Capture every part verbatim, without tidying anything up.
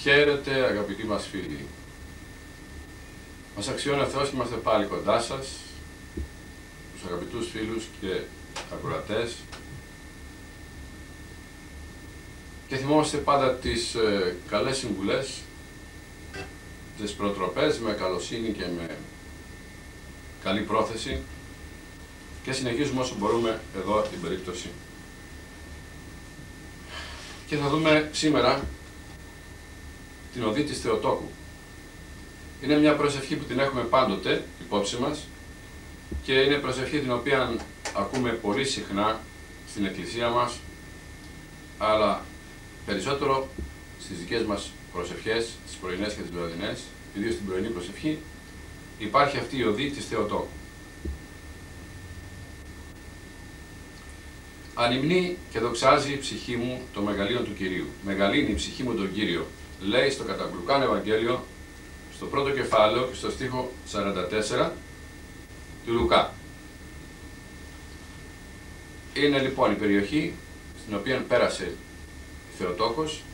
Χαίρετε αγαπητοί μας φίλοι. Μας αξιώνει ο Θεός και είμαστε πάλι κοντά σας, τους αγαπητούς φίλους και ακροατές, και θυμόμαστε πάντα τις ε, καλές συμβουλές, τις προτροπές με καλοσύνη και με καλή πρόθεση, και συνεχίζουμε όσο μπορούμε εδώ την περίπτωση. Και θα δούμε σήμερα την οδή της Θεοτόκου. Είναι μια προσευχή που την έχουμε πάντοτε υπόψη μας και είναι προσευχή την οποία ακούμε πολύ συχνά στην εκκλησία μας, αλλά περισσότερο στις δικές μας προσευχές, τις πρωινές και τις βραδινές, ιδίως στην πρωινή προσευχή, υπάρχει αυτή η οδή της Θεοτόκου. Ανυμνεί και δοξάζει η ψυχή μου το μεγαλείον του Κυρίου. Μεγαλύνει η ψυχή μου τον Κύριο, λέει στο κατά Λουκάν Ευαγγέλιο, στο πρώτο κεφάλαιο και στο στίχο σαράντα τέσσερα του Λουκά. Είναι λοιπόν η περιοχή στην οποία πέρασε η Θεοτόκος,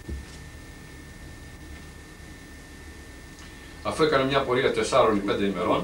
αφού έκανε μια πορεία τεσσάρων ή πέντε ημερών.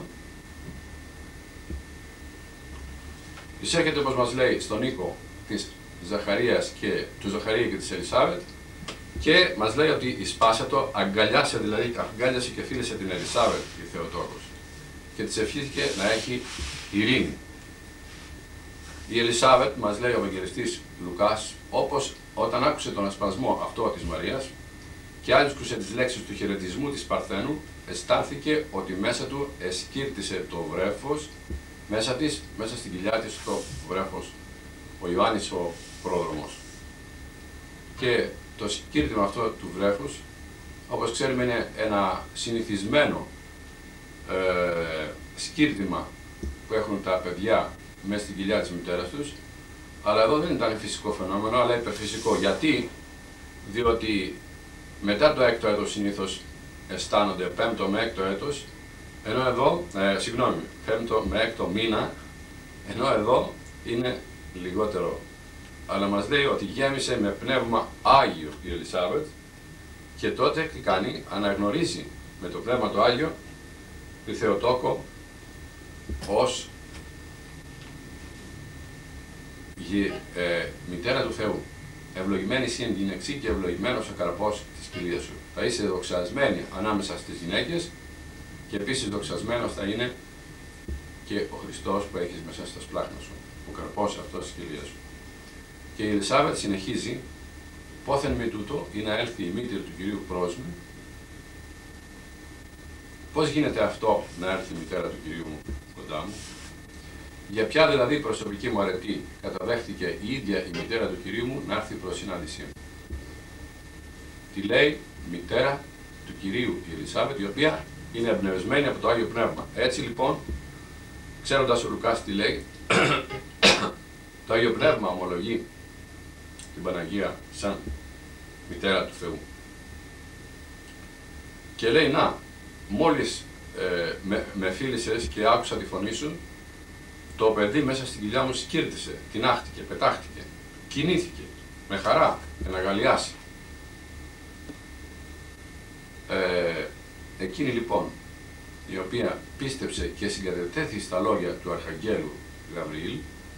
Εισέρχεται, όπως μας λέει, στον οίκο της Ζαχαρίας και, του Ζαχαρία και της Ελισάβετ, και μας λέει ότι εισπάσε το, αγκαλιάσε δηλαδή, αγκάλιασε και φίλησε την Ελισάβετ η Θεοτόκος και της ευχήθηκε να έχει ειρήνη. Η Ελισάβετ, μας λέει ο Ευαγγελιστής Λουκάς, όπως όταν άκουσε τον ασπασμό αυτό της Μαρίας και άκουσε τις λέξεις του χαιρετισμού της Παρθένου, αισθάνθηκε ότι μέσα του εσκύρτησε το βρέφος, μέσα της, μέσα στην κοιλιά της το βρέφος, ο Ιωάννης ο πρόδρομος. Και το σκύρτημα αυτό του βρέφους, όπως ξέρουμε, είναι ένα συνηθισμένο ε, σκύρτημα που έχουν τα παιδιά μέσα στην κοιλιά της μητέρας τους, αλλά εδώ δεν ήταν φυσικό φαινόμενο, αλλά υπερφυσικό. Γιατί? Διότι μετά το έκτο έτος συνήθως αισθάνονται, πέμπτο με έκτο έτος, ενώ εδώ, ε, συγγνώμη, πέμπτο με έκτο μήνα, ενώ εδώ είναι λιγότερο. Αλλά μας λέει ότι γέμισε με πνεύμα Άγιο η Ελισάβετ, και τότε τι κάνει? Αναγνωρίζει με το πνεύμα το Άγιο τη Θεοτόκο ως γη, ε, μητέρα του Θεού. Ευλογημένη εσύ εν γυναιξή και ευλογημένος ο καρπός της κοιλίας σου. Θα είσαι δοξασμένη ανάμεσα στις γυναίκες, και επίσης δοξασμένος θα είναι και ο Χριστός που έχεις μέσα στα σπλάχνα σου, ο καρπός αυτός της κοιλίας σου. Και η Ελισάβετ συνεχίζει, πόθεν με τούτο ή να έλθει η μήτηρ του Κυρίου προς με. Πώς γίνεται αυτό να έρθει η μητέρα του Κυρίου μου κοντά μου? Για ποια δηλαδή προσωπική μου αρετή καταδέχτηκε η ίδια η μητέρα του Κυρίου μου να έρθει προς συνάντησή μου? Τη λέει μητέρα του Κυρίου η Ελισάβετ, η οποία είναι εμπνευσμένη από το Άγιο Πνεύμα. Έτσι λοιπόν, ξέροντας ο Λουκάς τι λέει, το Άγιο Πνεύμα ομολογεί την Παναγία σαν μητέρα του Θεού. Και λέει, να, μόλις ε, με, με φίλησες και άκουσα τη φωνή σου, το παιδί μέσα στην κοιλιά μου σκύρτησε, τινάχτηκε, πετάχτηκε, κινήθηκε, με χαρά, εναγαλιάσει. Ε, εκείνη λοιπόν, η οποία πίστεψε και συγκατετέθη στα λόγια του Αρχαγγέλου Γαβριήλ,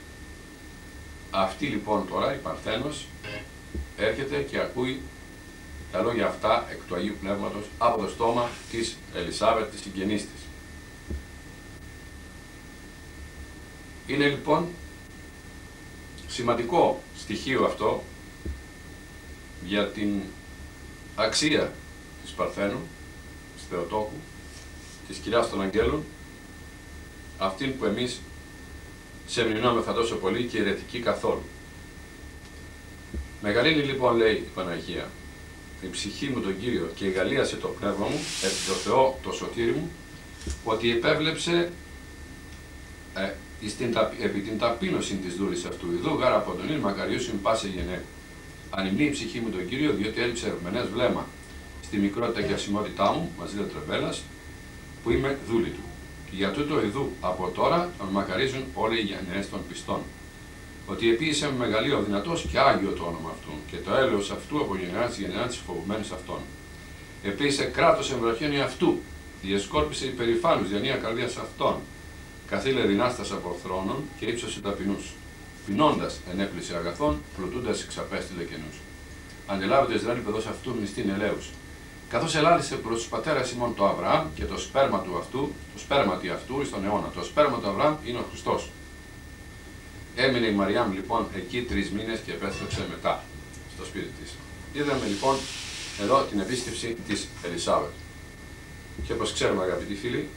αυτή λοιπόν τώρα η Παρθένος έρχεται και ακούει τα λόγια αυτά εκ του Αγίου Πνεύματος από το στόμα της Ελισάβετ, της συγγενής της. Είναι λοιπόν σημαντικό στοιχείο αυτό για την αξία της Παρθένου, της Θεοτόκου, της Κυράς των Αγγέλων, αυτήν που εμείς σεμνηνόμεθα τόσο πολύ και αιρετική καθόλου. Μεγαλύνει λοιπόν, λέει η Παναγία, η ψυχή μου τον Κύριο και εγαλίασε το πνεύμα μου, επί το Θεό το σωτήρι μου, ότι επέβλεψε ε, στην, επί την ταπείνωση της δούλης αυτού. Ιδού γάρα από τον ήλιο μακαριούσιν πάσε γενναίκου. Ανυμνεί η ψυχή μου τον Κύριο, διότι έλειψε ευμενές βλέμμα στη μικρότητα και ασημότητά μου, μαζί τρεβέλας, που είμαι δούλη του. Και για τούτο ιδού από τώρα τον μακαρίζουν όλοι οι γενναίες των πιστών. Ότι επίησε με μεγαλείο δυνατός και άγιο το όνομα αυτού, και το έλεος αυτού από γενεάς γενεάς της φοβουμένης αυτών. Επίσης, κράτος εμβροχένει αυτού, διεσκόρπισε υπερηφάνους, διανύα καρδίας αυτών. Καθήλε δυνάστας από θρόνων και ύψωσε ταπεινούς. Πεινώντας ενέπλησε αγαθών, πλουτούντας εξαπέστειλε καινούς. Αντιλάβεται Ισραήλ παιδός αυτού μνηστήν ελέους. Καθώς ελάλησε προς τους πατέρας ημών το Αβραάμ και το σπέρμα του αυτού, το σπέρματι αυτού στον αιώνα. Το σπέρμα του Αβραάμ είναι ο Χριστός. Έμεινε η Μαριάμ λοιπόν εκεί τρεις μήνες και επέστρεψε μετά στο σπίτι της. Είδαμε λοιπόν εδώ την επίσκεψη της Ελισάβετ. Και όπως ξέρουμε, αγαπητοί φίλοι,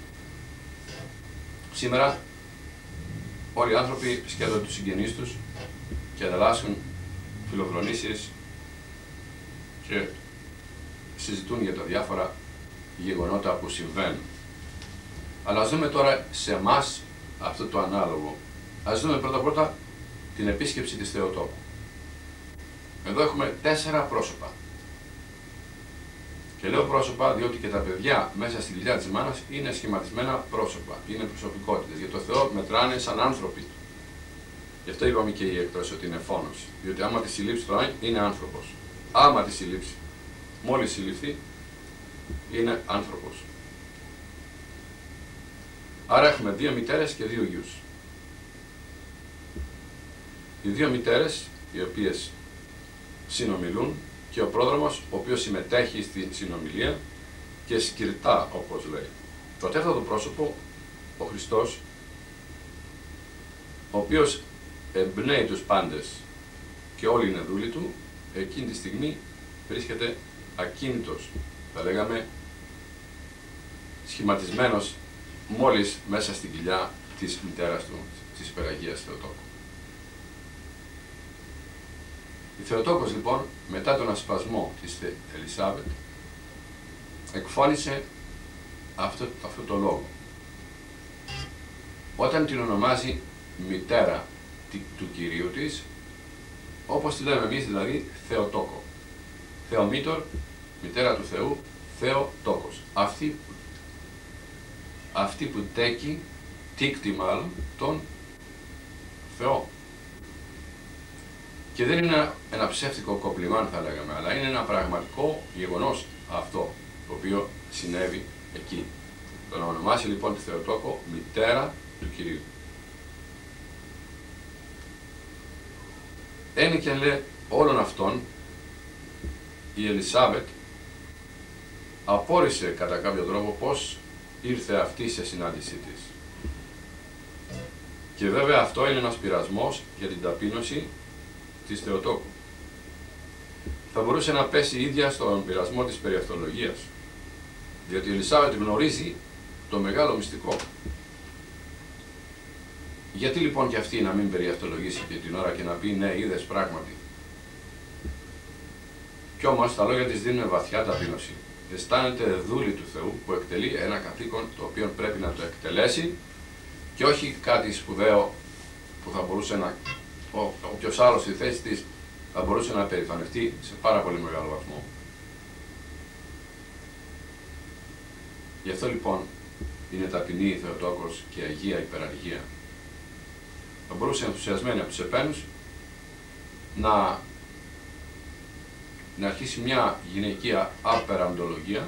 σήμερα όλοι οι άνθρωποι σκέφτονται τους συγγενείς τους και ανταλλάσσουν φιλοφρονήσεις και συζητούν για τα διάφορα γεγονότα που συμβαίνουν. Αλλά ας δούμε τώρα σε εμάς αυτό το ανάλογο. Ας δούμε πρώτα πρώτα την επίσκεψη της Θεοτόκου. Εδώ έχουμε τέσσερα πρόσωπα. Και λέω πρόσωπα διότι και τα παιδιά μέσα στη κοιλιά της μάνας είναι σχηματισμένα πρόσωπα, είναι προσωπικότητες. Για το Θεό μετράνε σαν άνθρωποι. Γι' αυτό είπαμε και οι έκτρες ότι είναι φόνος. Διότι άμα τη συλλήψει τώρα είναι άνθρωπος. Άμα τη συλλήψει, μόλις συλληφθεί, είναι άνθρωπος. Άρα έχουμε δύο μητέρες και δύο γιους. Οι δύο μητέρες, οι οποίες συνομιλούν, και ο πρόδρομος, ο οποίος συμμετέχει στη συνομιλία και σκυρτά, όπως λέει. Το τέταρτο πρόσωπο, ο Χριστός, ο οποίος εμπνέει τους πάντες και όλοι είναι δούλοι του, εκείνη τη στιγμή βρίσκεται ακίνητος, θα λέγαμε σχηματισμένος μόλις μέσα στην κοιλιά της μητέρας του, της υπεραγίας Θεοτόκου. Η Θεοτόκος λοιπόν, μετά τον ασπασμό της Ελισάβετ, εκφώνησε αυτό, αυτό το λόγο. Όταν την ονομάζει μητέρα του Κυρίου της, όπως τη λέμε εμείς δηλαδή Θεοτόκο. Θεομήτωρ, μητέρα του Θεού, Θεοτόκος. Αυτή, αυτή που τέκει, τίκτη μάλλον, τον Θεό. Και δεν είναι ένα ψεύτικο κομπλιμάν θα λέγαμε, αλλά είναι ένα πραγματικό γεγονός αυτό, το οποίο συνέβη εκεί. Το να ονομάσει λοιπόν τη Θεοτόκο μητέρα του Κυρίου. Ένικεν λέει όλων αυτών, η Ελισάβετ απόρρισε κατά κάποιο τρόπο πώς ήρθε αυτή σε συνάντησή της. Και βέβαια αυτό είναι ένας πειρασμός για την ταπείνωση της Θεοτόκου. Θα μπορούσε να πέσει η ίδια στον πειρασμό της περιαυτολογίας, διότι η Ελισάβετ γνωρίζει το μεγάλο μυστικό. Γιατί λοιπόν και αυτή να μην περιαυτολογήσει και την ώρα και να πει ναι, είδες πράγματι. Κι όμως τα λόγια της δίνουν βαθιά ταπείνωση. Αισθάνεται δούλη του Θεού που εκτελεί ένα καθήκον το οποίο πρέπει να το εκτελέσει και όχι κάτι σπουδαίο που θα μπορούσε να, ο, όποιος άλλος στη θέση της θα μπορούσε να περηφανευτεί σε πάρα πολύ μεγάλο βαθμό. Γι' αυτό λοιπόν είναι ταπεινή η Θεοτόκος και Αγία υπεραρχία. Θα μπορούσε ενθουσιασμένη από τους επένους να, να αρχίσει μια γυναικεία απεραντολογία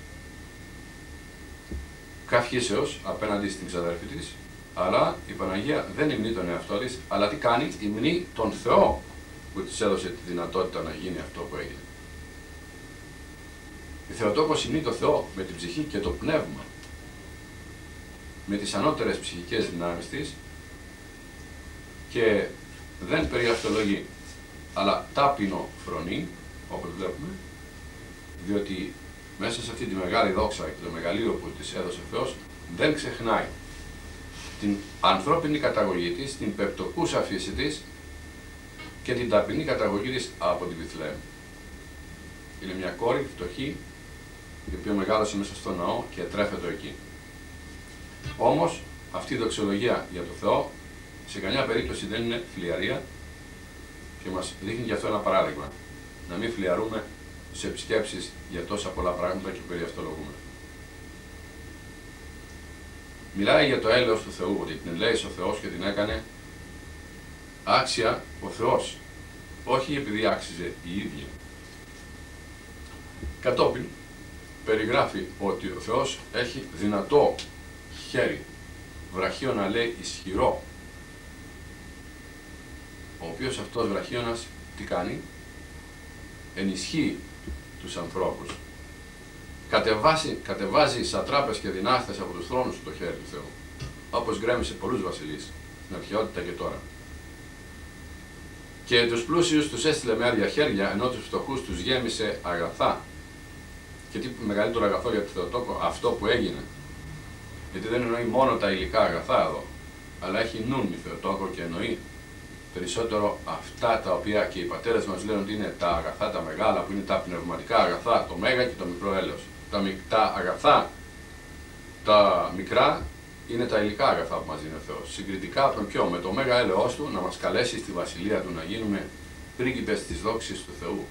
καυχήσεως απέναντι στην ξαδέρφη της, αλλά η Παναγία δεν υμνεί τον εαυτό της, αλλά τι κάνει, υμνεί τον Θεό που της έδωσε τη δυνατότητα να γίνει αυτό που έγινε. Η Θεοτόκος υμνεί τον Θεό με την ψυχή και το πνεύμα, με τις ανώτερες ψυχικές δυνάμεις της και δεν περιαυτολογεί, αλλά τάπεινο φρονεί, όπως βλέπουμε, διότι μέσα σε αυτή τη μεγάλη δόξα και το μεγαλείο που της έδωσε ο Θεός, δεν ξεχνάει την ανθρώπινη καταγωγή της, την πεπτοκούσα φύση της και την ταπεινή καταγωγή της από την Βιθλεέμ. Είναι μια κόρη φτωχή, η οποία μεγάλωσε μέσα στο ναό και τρέφεται εκεί. Όμως, αυτή η δοξολογία για το Θεό σε καμιά περίπτωση δεν είναι φλιαρία και μας δείχνει γι' αυτό ένα παράδειγμα. Να μην φλιαρούμε σε επισκέψεις για τόσα πολλά πράγματα και περιαυτολογούμε. Μιλάει για το έλεος του Θεού, ότι την ελέησε ο Θεός και την έκανε άξια ο Θεός, όχι επειδή άξιζε η ίδια. Κατόπιν, περιγράφει ότι ο Θεός έχει δυνατό χέρι, βραχίωνα λέει ισχυρό, ο οποίος αυτός βραχίωνας τι κάνει? Ενισχύει τους ανθρώπους. Κατεβάζει, κατεβάζει σατράπες και δυνάστες από τους θρόνους του το χέρι του Θεού, όπως γκρέμισε πολλούς βασιλείς στην αρχαιότητα και τώρα. Και τους πλούσιους τους έστειλε με άδεια χέρια, ενώ τους φτωχούς τους γέμισε αγαθά. Και τι μεγαλύτερο αγαθό για το Θεοτόκο? Αυτό που έγινε. Γιατί δεν εννοεί μόνο τα υλικά αγαθά εδώ, αλλά έχει νουν η Θεοτόκο και εννοεί περισσότερο αυτά τα οποία και οι πατέρες μας λένε ότι είναι τα αγαθά τα μεγάλα, που είναι τα πνευματικά αγαθά, το μέγα και το μικρό έλεος. Τα, τα αγαθά, τα μικρά, είναι τα υλικά αγαθά που μας δίνει ο Θεός. Συγκριτικά με ποιο? Με το μέγα έλεος του να μας καλέσει στη βασιλεία του, να γίνουμε πρίγκιπες της δόξης του Θεού.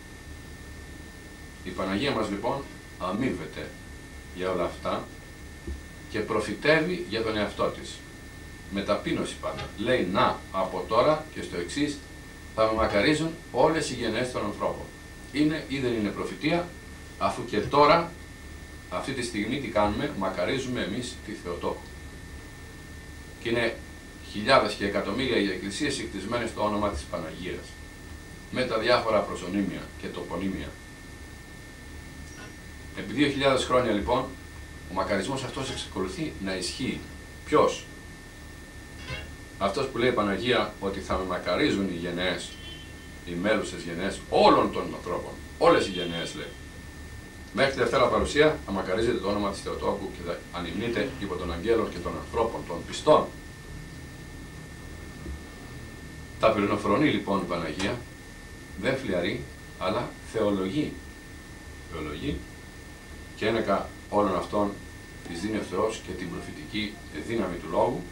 Η Παναγία μας λοιπόν αμείβεται για όλα αυτά και προφητεύει για τον εαυτό της. Με ταπείνωση πάντα. Λέει να από τώρα και στο εξής θα με μακαρίζουν όλες οι γενναίες των ανθρώπων. Είναι ή δεν είναι προφητεία, αφού και τώρα αυτή τη στιγμή τι κάνουμε? Μακαρίζουμε εμείς τη Θεοτόκο. Και είναι χιλιάδες και εκατομμύρια οι εκκλησίες εκτισμένες στο όνομα της Παναγίας, με τα διάφορα προσωνύμια και τοπονύμια. Επί δύο χιλιάδες χρόνια λοιπόν ο μακαρισμός αυτός εξακολουθεί να ισχύει. Ποιος? Αυτός που λέει η Παναγία ότι θα με μακαρίζουν οι γενναίες, οι μέλουσες γενναίες όλων των ανθρώπων. Όλες οι γενναίες λέει. Μέχρι τη Δευτέρα Παρουσία θα μακαρίζετε το όνομα της Θεοτόκου και θα ανυμνείτε υπό των αγγέλων και των ανθρώπων, των πιστών. Τα πυρηνοφρονεί λοιπόν η Παναγία, δεν φλιαρεί, αλλά θεολογεί. Θεολογεί και ένεκα όλων αυτών της δίνει ο Θεός και την προφητική δύναμη του Λόγου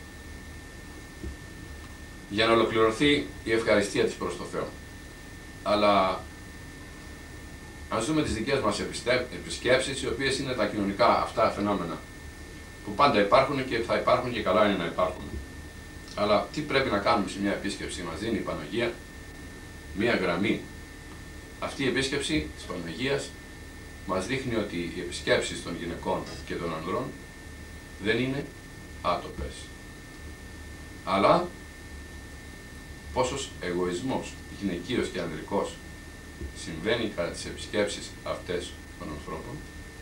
για να ολοκληρωθεί η ευχαριστία της προς το Θεό. Αλλά ας δούμε τις δικές μας επισκέψεις, οι οποίες είναι τα κοινωνικά αυτά φαινόμενα που πάντα υπάρχουν και θα υπάρχουν και καλά είναι να υπάρχουν. Αλλά τι πρέπει να κάνουμε σε μια επίσκεψη? Μας δίνει η Παναγία μια γραμμή. Αυτή η επίσκεψη της Παναγίας μας δείχνει ότι οι επισκέψεις των γυναικών και των ανδρών δεν είναι άτοπες. Αλλά πόσος εγωισμός γυναικείος και ανδρικός συμβαίνει κατά τις επισκέψεις αυτές των ανθρώπων.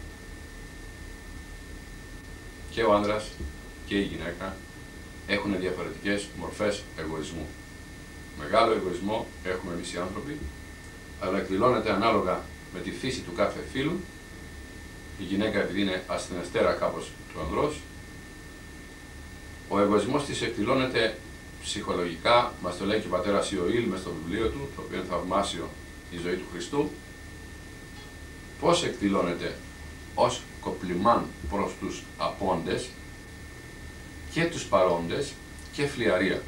Και ο άνδρας και η γυναίκα έχουν διαφορετικές μορφές εγωισμού. Μεγάλο εγωισμό έχουμε εμείς οι άνθρωποι, αλλά εκδηλώνεται ανάλογα με τη φύση του κάθε φύλου. Η γυναίκα επειδή είναι ασθενεστέρα κάπως του ανδρός, ο εγωισμός της εκδηλώνεται ψυχολογικά, μας το λέει και ο πατέρας Ιωήλ μες στο βιβλίο του, το οποίο είναι θαυμάσιο, η ζωή του Χριστού. Πώς εκδηλώνεται? Ως κοπλιμάν προς τους απόντες και τους παρόντες και φλιαρία.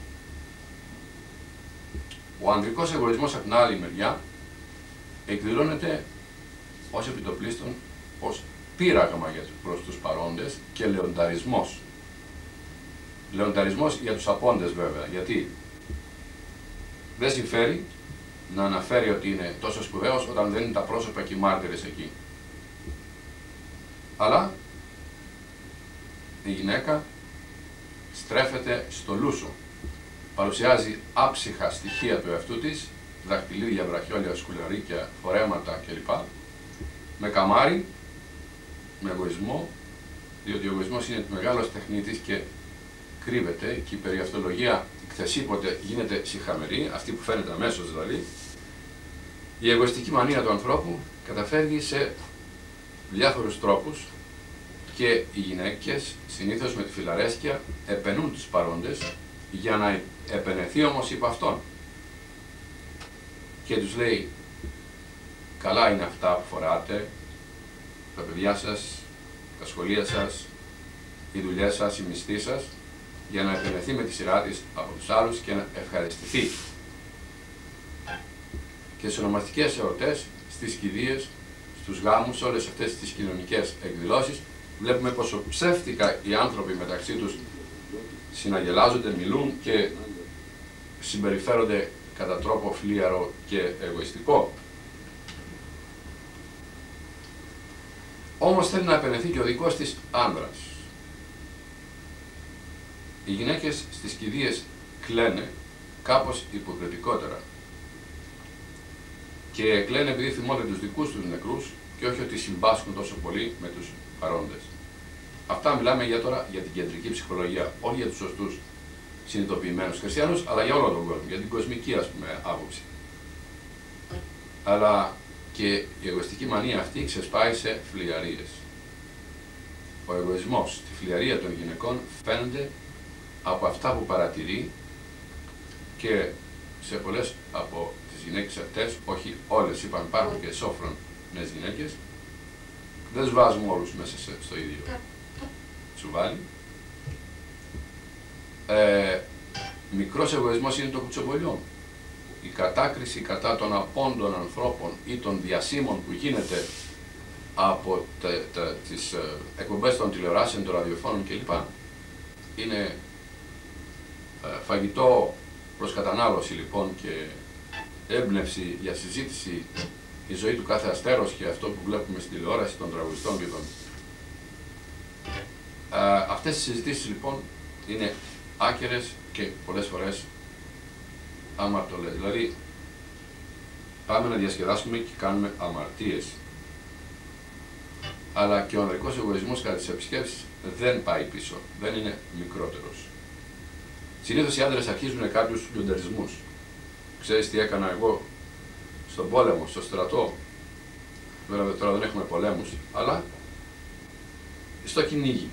Ο ανδρικός εγωισμός από την άλλη μεριά εκδηλώνεται ως επιτοπλίστων, ως πείραγμα προς τους παρόντες και λεονταρισμός. Λεονταρισμός για τους απόντες βέβαια, γιατί δεν συμφέρει να αναφέρει ότι είναι τόσο σπουδαίος όταν δεν είναι τα πρόσωπα και οι μάρτυρες εκεί. Αλλά η γυναίκα στρέφεται στο λούσο, παρουσιάζει άψυχα στοιχεία του εαυτού της, δαχτυλίδια, βραχιόλια, σκουλαρίκια, φορέματα κλπ. Με καμάρι, με εγωισμό, διότι ο εγωισμός είναι μεγάλος τεχνίτης και κρύβεται και η περιαυτολογία χθεσίποτε γίνεται σιχαμερή, αυτή που φαίνεται αμέσως δηλαδή. Η εγωιστική μανία του ανθρώπου καταφεύγει σε διάφορους τρόπους και οι γυναίκες συνήθως με τη φιλαρέσκεια επενούν τους παρόντες για να επενεθεί όμως υπ' αυτόν. Και τους λέει, καλά είναι αυτά που φοράτε, τα παιδιά σας, τα σχολεία σας, οι δουλειές σας, οι μισθοί σας, για να επενεθεί με τη σειρά της από τους άλλους και να ευχαριστηθεί. Και στις ονομαστικές εορτές, στις κηδείες, στους γάμους, σε όλες αυτές τις κοινωνικές εκδηλώσεις, βλέπουμε πόσο ψεύτικα οι άνθρωποι μεταξύ τους συναγελάζονται, μιλούν και συμπεριφέρονται κατά τρόπο φλίαρο και εγωιστικό. Όμως θέλει να επενεθεί και ο δικός της άνδρας. Οι γυναίκες στις κηδείες κλαίνε κάπως υποκριτικότερα. Και κλαίνε επειδή θυμώνται τους δικούς τους νεκρούς και όχι ότι συμπάσχουν τόσο πολύ με τους παρόντες. Αυτά μιλάμε για τώρα για την κεντρική ψυχολογία, όχι για τους σωστούς συνειδητοποιημένους χριστιανούς, αλλά για όλο τον κόσμο, για την κοσμική, ας πούμε, άποψη. Αλλά και η εγωιστική μανία αυτή ξεσπάει σε φλιαρίες. Ο εγωισμός, τη φλιαρία των γυναικών φαίνεται από αυτά που παρατηρεί και σε πολλές από τις γυναίκες αυτές, όχι όλες, είπαμε υπάρχουν και σόφρονες γυναίκες, δεν τους βάζουμε όλους μέσα στο ίδιο τσουβάλι. Ε, μικρός εγωισμός είναι το κουτσομπολιό. Η κατάκριση κατά των απόντων ανθρώπων ή των διασύμων που γίνεται από τα, τα, τις ε, εκπομπές των τηλεοράσεων, των ραδιοφώνων κλπ. Είναι ε, φαγητό προς κατανάλωση λοιπόν και έμπνευση για συζήτηση η ζωή του κάθε αστέρος και αυτό που βλέπουμε στην τηλεόραση των τραγουδιστών και των... Ε, αυτές οι συζητήσεις λοιπόν είναι άκερες και πολλές φορές αμαρτωλές. Δηλαδή πάμε να διασκεδάσουμε και κάνουμε αμαρτίες. Αλλά και ο ανδρικός εγωισμός κατά τις επισκέψεις δεν πάει πίσω, δεν είναι μικρότερος. Συνήθως οι άντρες αρχίζουν κάποιους λιοντερισμούς. Ξέρεις τι έκανα εγώ στον πόλεμο, στο στρατό. Βέβαια τώρα δεν έχουμε πολέμους, αλλά στο κυνήγι.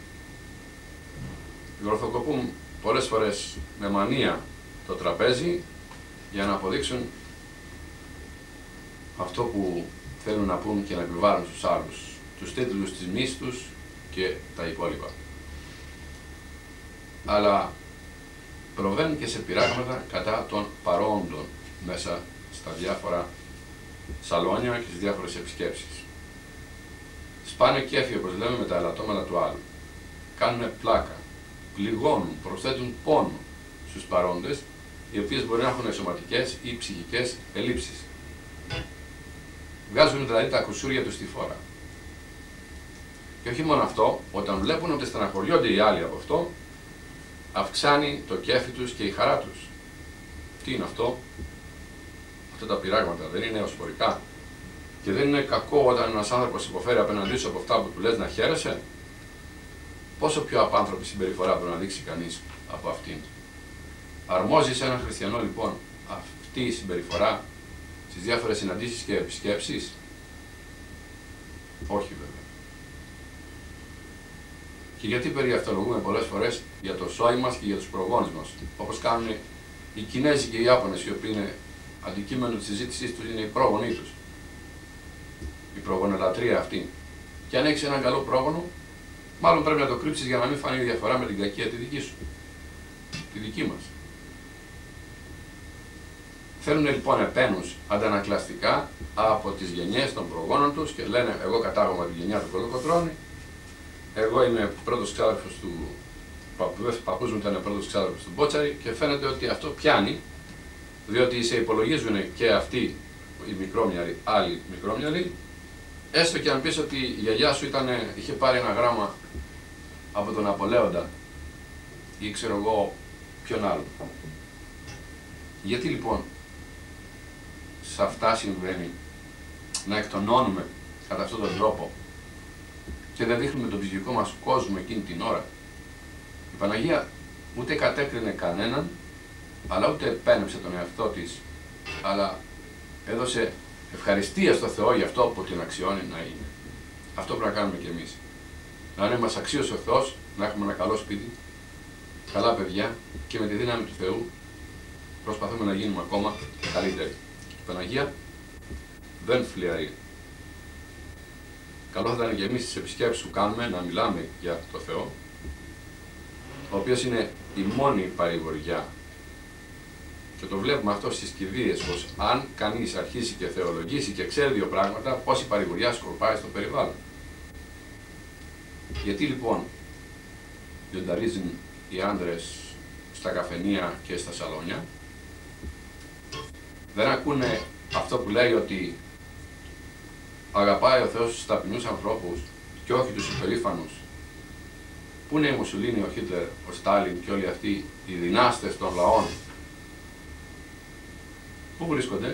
Γορθοκοπούν πολλές φορές με μανία το τραπέζι για να αποδείξουν αυτό που θέλουν να πούν και να επιβάλλουν στους άλλους, τους τίτλους της μοίης τους και τα υπόλοιπα. Αλλά προβαίνουν και σε πειράγματα κατά των παρόντων μέσα στα διάφορα σαλόνια και στις διάφορες επισκέψεις. Σπάνε κέφι, όπως λέμε, με τα ελαττώματα του άλλου. Κάνουν πλάκα, πληγώνουν, προσθέτουν πόνο στους παρόντες, οι οποίες μπορεί να έχουν σωματικές ή ψυχικές ελλείψεις. Βγάζουν δηλαδή τα κουσούρια τους στη φόρα. Και όχι μόνο αυτό, όταν βλέπουν ότι στεναχωριόνται οι άλλοι από αυτό, αυξάνει το κέφι τους και η χαρά τους. Τι είναι αυτό? Αυτά τα πειράγματα δεν είναι εωσφορικά και δεν είναι κακό όταν ένας άνθρωπος υποφέρει απέναντί σου από αυτά που του λες να χαίρεσαι? Πόσο πιο απάνθρωπη συμπεριφορά πρέπει να δείξει κανείς από αυτήν? Αρμόζει σε έναν χριστιανό λοιπόν αυτή η συμπεριφορά στις διάφορες συναντήσεις και επισκέψεις? Όχι βέβαια. Και γιατί περιαυτολογούμε πολλές φορές για το σόι μας και για τους προγόνους μας, όπως κάνουν οι Κινέζοι και οι Ιάπωνες, οι οποίοι είναι αντικείμενο της συζήτησής τους, είναι οι πρόγονοί τους. Η προγονελατρία αυτή. Και αν έχεις έναν καλό πρόγονο, μάλλον πρέπει να το κρύψεις για να μην φανεί η διαφορά με την κακία τη δική σου. Τη δική μας. Θέλουν λοιπόν επένους αντανακλαστικά από τις γενιές των προγόνων τους και λένε εγώ κατάγομαι από τη γενιά του Κολοκοτρώνη, εγώ είμαι πρώτος ξάδερφος του παππούς μου, ήταν πρώτος ξάδερφος του Μπότσαρη και φαίνεται ότι αυτό πιάνει, διότι σε υπολογίζουν και αυτοί οι μικρόμυαλοι, άλλοι μικρόμυαλοι, έστω και αν πεις ότι η γιαγιά σου ήταν, είχε πάρει ένα γράμμα από τον Απολέοντα ή ξέρω εγώ ποιον άλλο. Γιατί λοιπόν σε αυτά συμβαίνει να εκτονώνουμε κατά αυτόν τον τρόπο και δεν δείχνουμε τον ψυχικό μας κόσμο εκείνη την ώρα? Η Παναγία ούτε κατέκρινε κανέναν, αλλά ούτε επένεψε τον εαυτό της, αλλά έδωσε ευχαριστία στο Θεό για αυτό που την αξιώνει να είναι. Αυτό πρέπει να κάνουμε κι εμείς. Να είναι μας αξίως ο Θεός, να έχουμε ένα καλό σπίτι, καλά παιδιά και με τη δύναμη του Θεού προσπαθούμε να γίνουμε ακόμα καλύτεροι. Η Παναγία δεν φλιαρεί. Καλό θα ήταν και εμείς στις επισκέψεις που κάνουμε να μιλάμε για το Θεό, ο οποίος είναι η μόνη παρηγοριά. Και το βλέπουμε αυτό στις κηδείες, πως αν κανείς αρχίσει και θεολογήσει και ξέρει δύο πράγματα, πώς η παρηγοριά σκορπάει στο περιβάλλον. Γιατί λοιπόν λιονταρίζουν οι άντρες στα καφενεία και στα σαλόνια? Δεν ακούνε αυτό που λέει ότι αγαπάει ο Θεός τους ταπεινούς ανθρώπους και όχι τους υπερήφανους. Πού είναι η Μουσουλίνη, ο Χίτλερ, ο Στάλιν και όλοι αυτοί οι δυνάστες των λαών? Πού βρίσκονται?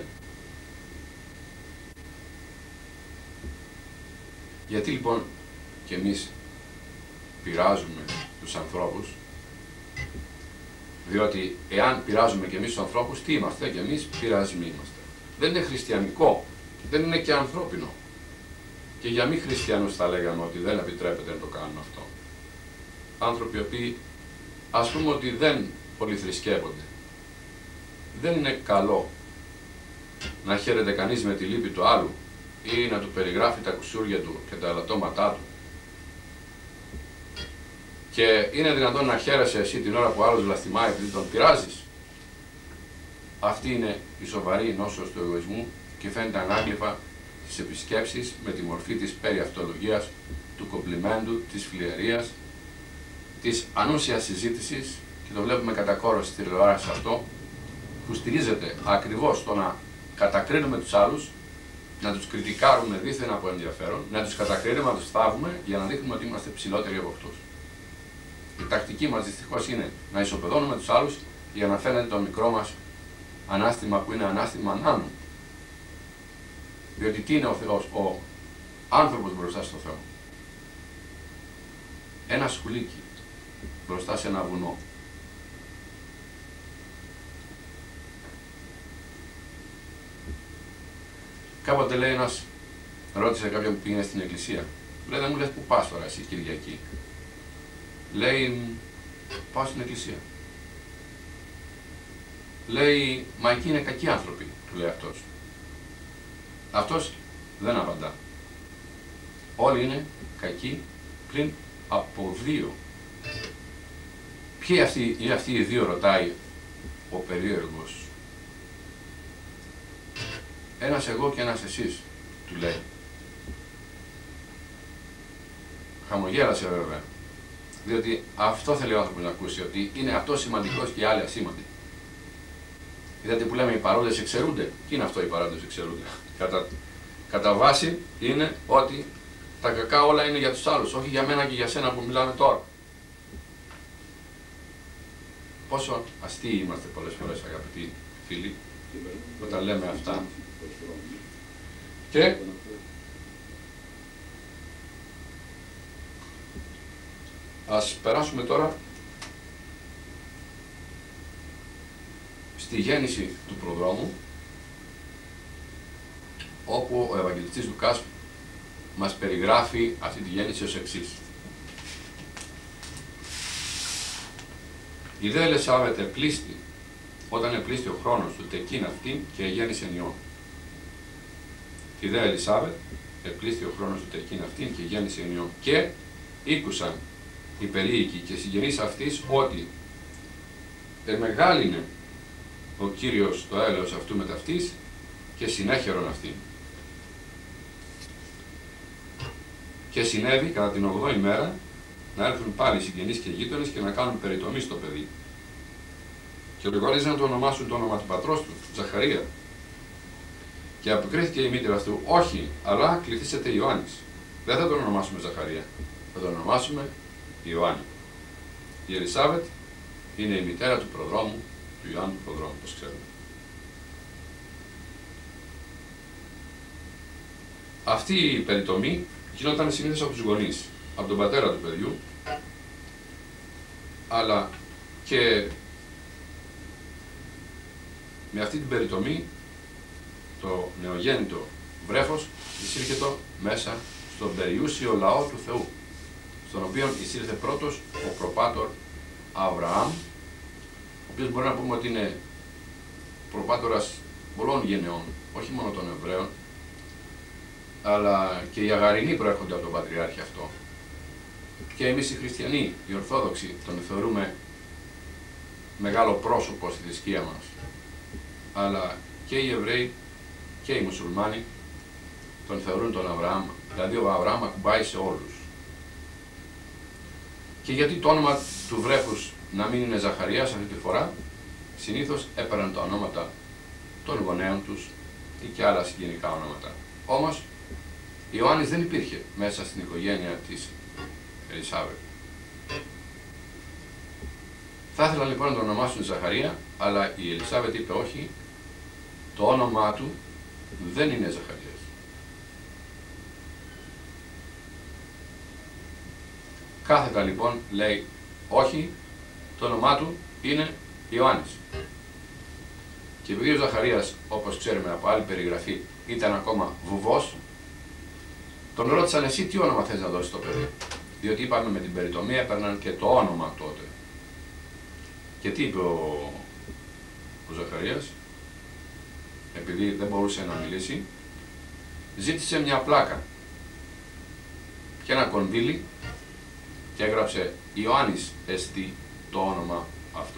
Γιατί λοιπόν και εμείς πειράζουμε τους ανθρώπους? Διότι εάν πειράζουμε και εμείς τους ανθρώπους, τι είμαστε? Και εμείς πειρασμοί είμαστε. Δεν είναι χριστιανικό, δεν είναι και ανθρώπινο. Και για μη χριστιανούς θα λέγαμε ότι δεν επιτρέπεται να το κάνουν αυτό. Άνθρωποι οι οποίοι ας πούμε ότι δεν πολυθρησκεύονται. Δεν είναι καλό να χαίρεται κανείς με τη λύπη του άλλου ή να του περιγράφει τα κουσούρια του και τα ελαττώματά του. Και είναι δυνατόν να χαίρεσαι εσύ την ώρα που άλλος βλαστημάει επειδή τον πειράζεις? Αυτή είναι η σοβαρή νόσος του εγωισμού και φαίνεται ανάγλυφα στις επισκέψεις με τη μορφή της περιαυτολογίας, του κομπλιμέντου, της φλιαρίας, της ανούσιας συζήτησης, και το βλέπουμε κατά κόρο στη τηλεόραση αυτό, που στηρίζεται ακριβώς στο να κατακρίνουμε τους άλλους, να τους κριτικάρουμε δίθεν από ενδιαφέρον, να τους κατακρίνουμε, να τους θάβουμε για να δείχνουμε ότι είμαστε ψηλότεροι από αυτούς. Η τακτική μας δυστυχώς είναι να ισοπεδώνουμε τους άλλους για να φαίνεται το μικρό μας ανάστημα που είναι ανάστημα νάνου. Διότι τι είναι ο Θεός? Ο άνθρωπος μπροστά στο Θεό. Ένα σκουλίκι μπροστά σε ένα βουνό. Κάποτε λέει ένας, ρώτησε κάποιον που πήγαινε στην εκκλησία, λέει, δεν μου λες που πας τώρα εσύ Κυριακή? Λέει, πάω στην εκκλησία. Λέει, μα εκεί είναι κακοί άνθρωποι, του λέει αυτός. Αυτός δεν απαντά. Όλοι είναι κακοί πλην από δύο. Ποιοι αυτοί, είναι αυτοί οι δύο, ρωτάει ο περίεργος. Ένας εγώ και ένας εσείς, του λέει. Χαμογέλασε βέβαια. Διότι αυτό θέλει ο άνθρωπος να ακούσει, ότι είναι αυτός σημαντικός και οι άλλοι ασήμαντοι. Είδατε που λέμε οι παρόντες εξαιρούνται. Τι είναι αυτό οι παρόντες εξαιρούνται? Κατά, κατά βάση είναι ότι τα κακά όλα είναι για τους άλλους, όχι για μένα και για σένα που μιλάμε τώρα. Πόσο αστείοι είμαστε πολλές φορές, αγαπητοί φίλοι, όταν λέμε αυτά. Και ας περάσουμε τώρα στη γέννηση του προδρόμου, όπου ο Ευαγγελιστής Λουκάς μας περιγράφει αυτή τη γέννηση ως εξής. Η δε Ελισάβετ επλήστη, όταν επλήστη ο χρόνος του τεκείν αυτήν και γέννησε Υιόν. Η δε Ελισάβετ επλήστη ο χρόνος του τεκείν αυτήν και γέννησε Υιόν. Και ήκουσαν οι περίοικοι και συγγενείς αυτής ότι εμεγάλινε ο Κύριος το έλεος αυτού μετ' αυτής και συνέχερον αυτήν. Και συνέβη κατά την ογδόη μέρα να έρθουν πάλι οι συγγενείς και γείτονες και να κάνουν περιτομή στο παιδί. Και λογαρίζαν να το ονομάσουν το όνομα του πατρός του, Ζαχαρία. Και αποκρίθηκε η μήτερα του, όχι, αλλά κληθήσετε Ιωάννης. Δεν θα τον ονομάσουμε Ζαχαρία, θα τον ονομάσουμε Ιωάννη. Η Ελισάβετ είναι η μητέρα του προδρόμου, του Ιωάννου του προδρόμου, όπως ξέρουμε. Αυτή η περιτομή γινόταν συνήθως από τους γονείς, από τον πατέρα του παιδιού, αλλά και με αυτή την περιτομή το νεογέννητο βρέφος εισήλθε μέσα στον περιούσιο λαό του Θεού, στον οποίο εισήλθε πρώτος ο προπάτορ Αβραάμ, ο οποίος μπορεί να πούμε ότι είναι προπάτορας πολλών γενεών, όχι μόνο των Εβραίων, αλλά και οι Αγαρινοί προέρχονται από τον Πατριάρχη αυτό. Και εμείς οι χριστιανοί, οι Ορθόδοξοι, τον θεωρούμε μεγάλο πρόσωπο στη θρησκεία μας. Αλλά και οι Εβραίοι και οι Μουσουλμάνοι τον θεωρούν τον Αβραάμ. Δηλαδή ο Αβραάμ ακουμπάει σε όλους. Και γιατί το όνομα του βρέφους να μην είναι Ζαχαρίας αυτή τη φορά, συνήθως έπαιρναν τα ονόματα των γονέων τους ή και άλλα συγγενικά ονόματα. Όμως Ιωάννης δεν υπήρχε μέσα στην οικογένεια της Ελισάβετ. Θα ήθελαν λοιπόν να τον ονομάσουν Ζαχαρία, αλλά η Ελισάβετ είπε όχι, το όνομά του δεν είναι Ζαχαρίας. Κάθετα λοιπόν λέει όχι, το όνομά του είναι Ιωάννης. Και επειδή ο Ζαχαρίας, όπως ξέρουμε από άλλη περιγραφή, ήταν ακόμα βουβός, τον ρώτησαν εσύ τι όνομα θες να δώσεις στο παιδί. Διότι είπαμε με την περιτομία έπαιρναν και το όνομα τότε. Και τι είπε ο, ο Ζαχαρίας, επειδή δεν μπορούσε να μιλήσει, ζήτησε μια πλάκα και ένα κονδύλι και έγραψε Ιωάννης εστί το όνομα αυτού.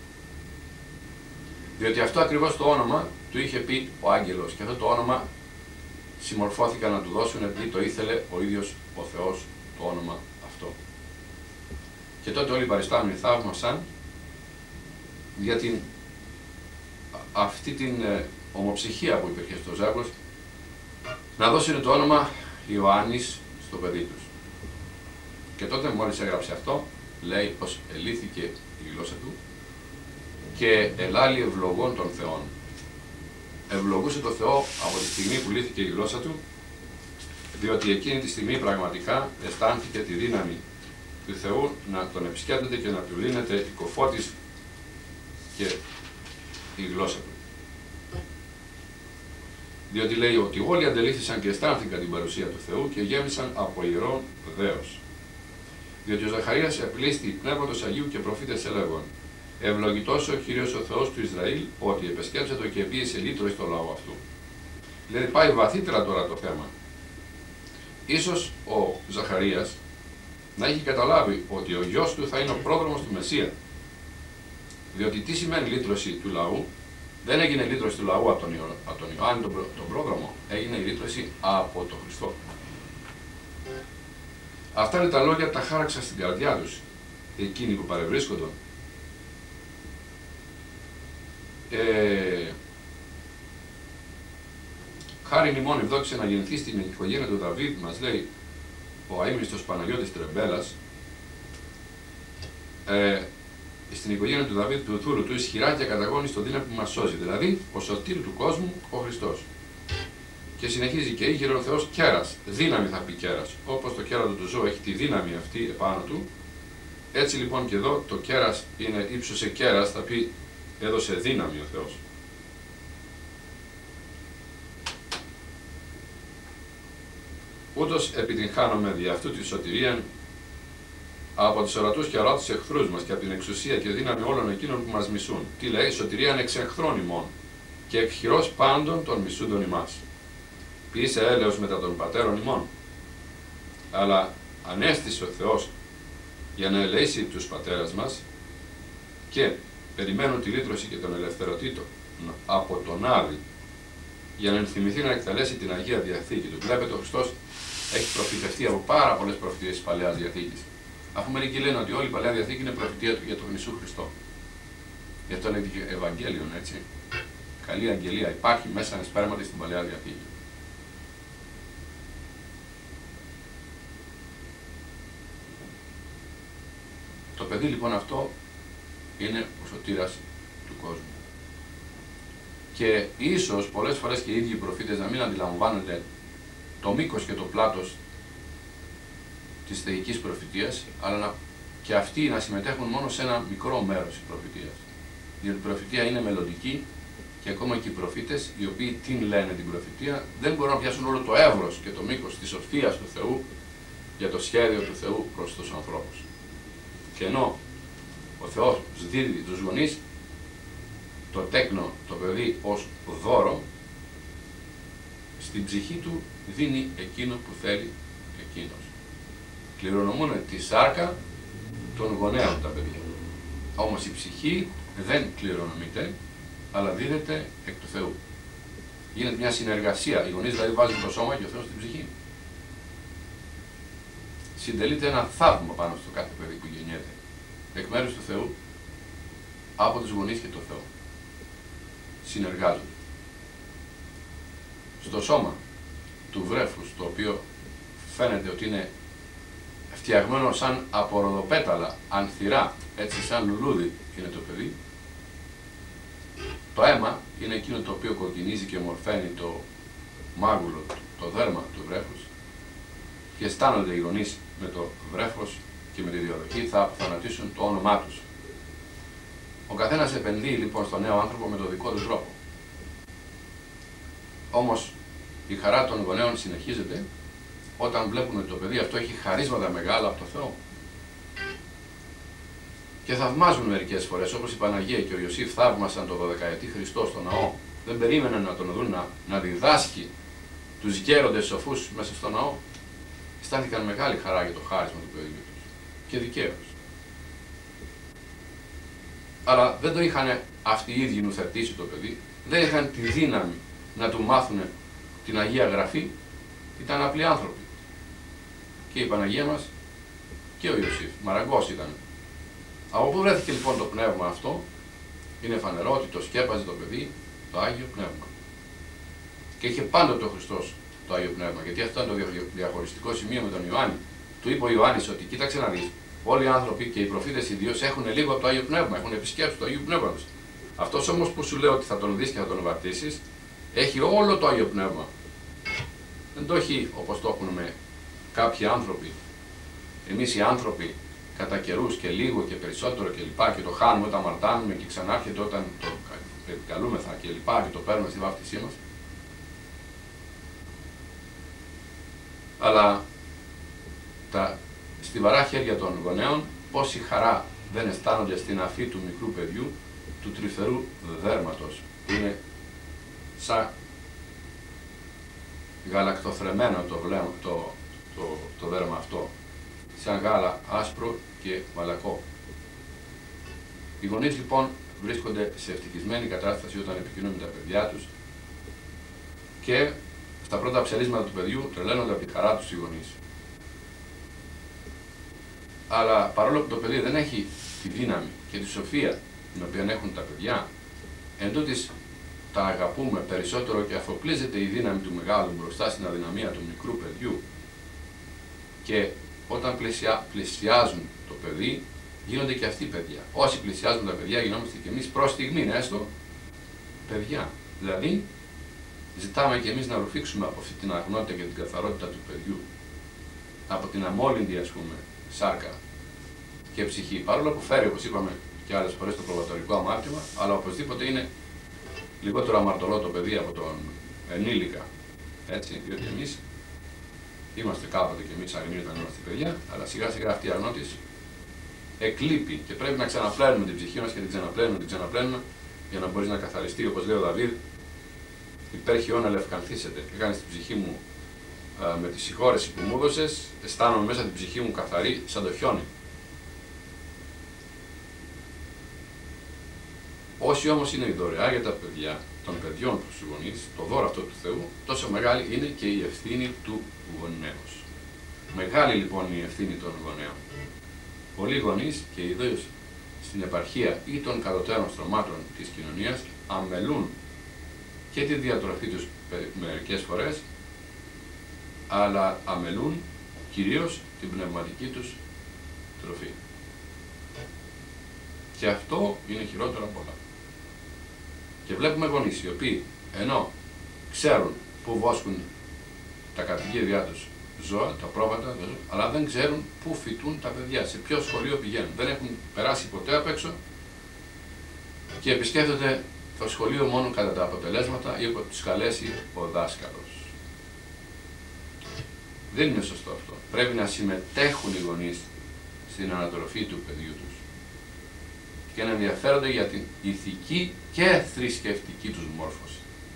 Διότι αυτό ακριβώς το όνομα του είχε πει ο άγγελος και αυτό το όνομα συμμορφώθηκαν να του δώσουν επειδή το ήθελε ο ίδιος ο Θεός το όνομα αυτό. Και τότε όλοι οι παριστάμενοι θαύμασαν για την, αυτή την ε, ομοψυχία που υπήρχε στο ζεύγος να δώσουν το όνομα Ιωάννης στο παιδί τους. Και τότε μόλις έγραψε αυτό, λέει πως ελύθηκε η γλώσσα του και ελάλη ευλογών των Θεών. Ευλογούσε το Θεό από τη στιγμή που λύθηκε η γλώσσα του, διότι εκείνη τη στιγμή πραγματικά αισθάνθηκε τη δύναμη του Θεού να τον επισκέπτεται και να του λύνεται η κοφότης και η γλώσσα του. Διότι λέει ότι όλοι αντελήφθησαν και αισθάνθηκαν την παρουσία του Θεού και γέμισαν από ιερό δέος. Διότι ο Ζαχαρίας επλήστη πνεύματος Αγίου και προφήτες έλεγον, ευλογητός ο Κύριος ο Θεός του Ισραήλ, ότι επεσκέψετο και επίησε λύτρωση στο λαό αυτού. Δηλαδή πάει βαθύτερα τώρα το θέμα. Ίσως ο Ζαχαρίας να έχει καταλάβει ότι ο γιος του θα είναι ο πρόδρομος του Μεσσία. Διότι τι σημαίνει λύτρωση του λαού? Δεν έγινε η λύτρωση του λαού από τον, Ιω... από τον Ιωάννη τον, προ... τον πρόδρομο, έγινε η λύτρωση από τον Χριστό. Αυτά είναι τα λόγια που τα χάραξαν στην καρδιά τους, εκείνοι που παρευρίσκονταν. Ε... Χάριν ημών ευδόξησε να γεννηθεί στην οικογένεια του Δαβίδ, μας λέει ο αείμνηστος Παναγιώτης Τρεμπέλας, ε, στην οικογένεια του Δαβίδ του θούρου του ισχυρά και καταγώνει στο δύναμη που μας σώζει, δηλαδή ο σωτήρ του κόσμου, ο Χριστός. Και συνεχίζει και ήγερε ο Θεός κέρας, δύναμη θα πει κέρας, όπως το κέρατο του ζώου έχει τη δύναμη αυτή επάνω του, έτσι λοιπόν και εδώ το κέρας είναι ύψωσε κέρας, θα πει έδωσε δύναμη ο Θεός. Ούτως επιτυγχάνομαι δι' αυτού τη σωτηρία από τους ορατούς και αοράτους εχθρούς μας και από την εξουσία και δύναμη όλων εκείνων που μας μισούν. Τι λέει, σωτηρία εξ εχθρών ημών και εκ χειρός πάντων των μισούντων ημάς. Ποιήσε έλεος μετά των πατέρων ημών. Αλλά ανέστησε ο Θεός για να ελεήσει τους πατέρας μας και περιμένουν τη λύτρωση και τον ελευθερωτήτο από τον Άδη για να ενθυμηθεί να εκτελέσει την Αγία Διαθήκη του. Βλέπετε, ο Χριστός έχει προφητευτεί από πάρα πολλές προφητείες της Παλαιάς Διαθήκης. Αφού μερικοί λένε ότι όλη η Παλαιά Διαθήκη είναι προφητεία του για τον Ιησού Χριστό. Γι' αυτό λέγεται και Ευαγγέλιον, έτσι. Καλή αγγελία υπάρχει μέσα ένα σπέρμα της στην Παλαιά Διαθήκη. Το παιδί λοιπόν αυτό είναι ο σωτήρας του κόσμου. Και ίσως πολλές φορές και οι ίδιοι οι προφήτες να μην αντιλαμβάνονται το μήκος και το πλάτος της θεϊκής προφητείας, αλλά να, και αυτοί να συμμετέχουν μόνο σε ένα μικρό μέρος της προφητείας. Διότι η προφητεία είναι μελλοντική και ακόμα και οι προφήτες, οι οποίοι την λένε την προφητεία, δεν μπορούν να πιάσουν όλο το εύρος και το μήκος της σοφίας του Θεού για το σχέδιο του Θεού προς τους ανθρώπους. Και ενώ ο Θεός δίδει τους γονείς το τέκνο, το παιδί ως δώρο, στην ψυχή του δίνει εκείνο που θέλει εκείνος. Κληρονομούν τη σάρκα των γονέων τα παιδιά. Όμως η ψυχή δεν κληρονομείται, αλλά δίδεται εκ του Θεού. Γίνεται μια συνεργασία. Οι γονείς δηλαδή βάζουν το σώμα και ο Θεός την ψυχή. Συντελείται ένα θαύμα πάνω στο κάθε παιδί που γεννιέται. Εκ μέρους του Θεού, από τους γονείς και το Θεό. Συνεργάζονται. Στο σώμα του βρέφους, το οποίο φαίνεται ότι είναι φτιαγμένο σαν από ροδοπέταλα, ανθυρά, έτσι σαν λουλούδι είναι το παιδί. Το αίμα είναι εκείνο το οποίο κοκκινίζει και μορφαίνει το μάγουλο, το δέρμα του βρέφους, και αισθάνονται οι γονείς με το βρέφος και με τη διαδοχή θα θανατήσουν το όνομά τους. Ο καθένας επενδύει λοιπόν στον νέο άνθρωπο με τον δικό του τρόπο. Όμως η χαρά των γονέων συνεχίζεται όταν βλέπουν ότι το παιδί αυτό έχει χαρίσματα μεγάλα από το Θεό. Και θαυμάζουν μερικές φορές, όπως η Παναγία και ο Ιωσήφ θαύμασαν τον δωδεκαετή Χριστό στο ναό. Δεν περίμεναν να τον δουν να, να διδάσκει τους γέροντες σοφούς μέσα στο ναό. Αισθάνθηκαν μεγάλη χαρά για το χάρισμα του παιδιού τους. Και δικαίως. Αλλά δεν το είχαν αυτοί οι ίδιοι νουθετήσει το παιδί, δεν είχαν τη δύναμη να του μάθουν την Αγία Γραφή, ήταν απλοί άνθρωποι. Και η Παναγία μας και ο Ιωσήφ, μαραγκός ήταν. Από πού βρέθηκε λοιπόν το πνεύμα αυτό? Είναι φανερό ότι το σκέπαζε το παιδί το Άγιο Πνεύμα. Και είχε πάντοτε ο Χριστός το Άγιο Πνεύμα, γιατί αυτό ήταν το διαχωριστικό σημείο με τον Ιωάννη. Του είπε ο Ιωάννης ότι κοίταξε να δεις, όλοι οι άνθρωποι και οι προφήτες ιδίως έχουν λίγο από το Άγιο Πνεύμα, έχουν επισκέψει το Άγιο Πνεύματος. Αυτός όμως που σου λέω ότι θα τον δεις και θα τον βαπτίσεις, έχει όλο το Άγιο Πνεύμα. Δεν το έχει όπως το έχουν με κάποιοι άνθρωποι. Εμείς οι άνθρωποι κατά καιρούς και λίγο και περισσότερο και λοιπά και το χάνουμε όταν αμαρτάνουμε και ξανάρχεται όταν το επικαλούμεθα και λοιπά και το παίρνουμε στη βάφτισή μας. Αλλά τα στιβαρά χέρια των γονέων πόση χαρά δεν αισθάνονται στην αφή του μικρού παιδιού, του τρυφερού δέρματος, που είναι σαν γαλακτοθρεμένο το, βλέμμα, το, το, το δέρμα αυτό, σαν γάλα άσπρο και μαλακό. Οι γονείς λοιπόν βρίσκονται σε ευτυχισμένη κατάσταση όταν επικοινωνούν με τα παιδιά τους και στα πρώτα ψελίσματα του παιδιού τρελαίνονται από τη χαρά τους οι γονείς. Αλλά παρόλο που το παιδί δεν έχει τη δύναμη και τη σοφία την οποία έχουν τα παιδιά, εντούτοις τα αγαπούμε περισσότερο και αφοπλίζεται η δύναμη του μεγάλου μπροστά στην αδυναμία του μικρού παιδιού. Και όταν πλησιά, πλησιάζουν το παιδί, γίνονται και αυτοί παιδιά. Όσοι πλησιάζουν τα παιδιά, γινόμαστε και εμείς προς στιγμήν έστω παιδιά. Δηλαδή, ζητάμε και εμείς να ρουφήξουμε από αυτή την αγνότητα και την καθαρότητα του παιδιού, από την αμόλυντη, ας πούμε, σάρκα και ψυχή. Παρόλο που φέρει, όπως είπαμε και άλλες φορές, το προβατορικό αμάρτημα, αλλά οπωσδήποτε είναι λιγότερο αμαρτωλό το παιδί από τον ενήλικα. Έτσι, διότι εμείς είμαστε κάποτε και εμείς αγνοί όταν είμαστε παιδιά, αλλά σιγά σιγά αυτή η αγνότηση εκλείπει και πρέπει να ξαναπλένουμε την ψυχή μας και την ξαναπλένουμε, την ξαναπλένουμε για να μπορείς να καθαριστεί, όπως λέει ο Δαβίδ, υπέρχειον ελευκανθήσετε. Έκανες την ψυχή μου α, με τη συγχώρεση που μου έδωσες, αισθάνομαι μέσα την ψυχή μου καθαρή σαν το χιόνι. Όσοι όμως είναι η δωρεά για τα παιδιά, των παιδιών προς τους γονείς, το δώρο αυτό του Θεού, τόσο μεγάλη είναι και η ευθύνη του γονέως. Μεγάλη λοιπόν η ευθύνη των γονέων. Πολλοί γονείς και ιδίως στην επαρχία ή των κατωτέρων στρωμάτων της κοινωνίας αμελούν και τη διατροφή τους μερικές φορές, αλλά αμελούν κυρίως την πνευματική τους τροφή. Και αυτό είναι χειρότερο από όλα. Και βλέπουμε γονείς οι οποίοι ενώ ξέρουν πού βόσκουν τα κατοικίδια τους ζώα, τα πρόβατα, αλλά δεν ξέρουν πού φοιτούν τα παιδιά, σε ποιο σχολείο πηγαίνουν. Δεν έχουν περάσει ποτέ απ' έξω και επισκέφτονται το σχολείο μόνο κατά τα αποτελέσματα ή από τους καλέσει ο δάσκαλος. Δεν είναι σωστό αυτό. Πρέπει να συμμετέχουν οι γονείς στην ανατροφή του παιδιού τους και να ενδιαφέρονται για την ηθική και θρησκευτική τους μόρφωση.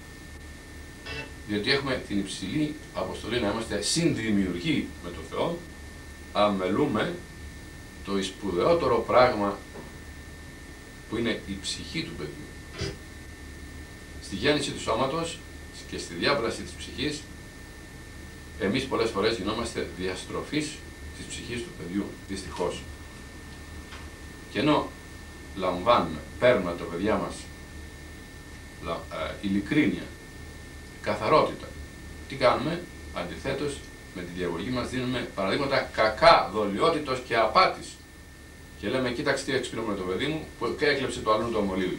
Διότι έχουμε την υψηλή αποστολή να είμαστε συνδημιουργοί με τον Θεό, αμελούμε το σπουδαιότερο πράγμα που είναι η ψυχή του παιδιού. Στη γέννηση του σώματος και στη διάπλαση της ψυχής, εμείς πολλές φορές γινόμαστε διαστροφής της ψυχής του παιδιού, δυστυχώς. Και ενώ λαμβάνουμε, παίρνουμε τα παιδιά μας ε, ειλικρίνεια, καθαρότητα, τι κάνουμε? Αντιθέτως, με τη διαγωγή μας δίνουμε παραδείγματα κακά, δολιότητος και απάτης. Και λέμε, κοίταξε τι έξυπνο με το παιδί μου που έκλεψε το αλλού το ομολύβι.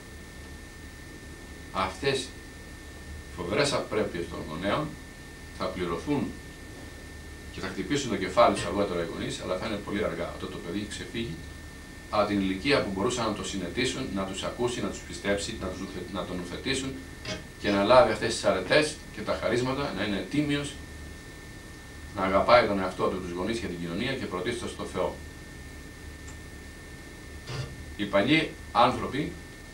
Αυτές οι φοβερές απρέπειες των γονέων θα πληρωθούν και θα χτυπήσουν το κεφάλι τους αργότερα οι γονείς, αλλά θα είναι πολύ αργά. Όταν το παιδί έχει ξεφύγει από την ηλικία που μπορούσαν να το συνετήσουν, να τους ακούσει, να τους πιστέψει, να, τους, να τον ουθετήσουν και να λάβει αυτές τις αρετές και τα χαρίσματα, να είναι τίμιος, να αγαπάει τον εαυτό του, τους γονείς και την κοινωνία και πρωτίστως το Θεό. Οι παλιοί άνθρωποι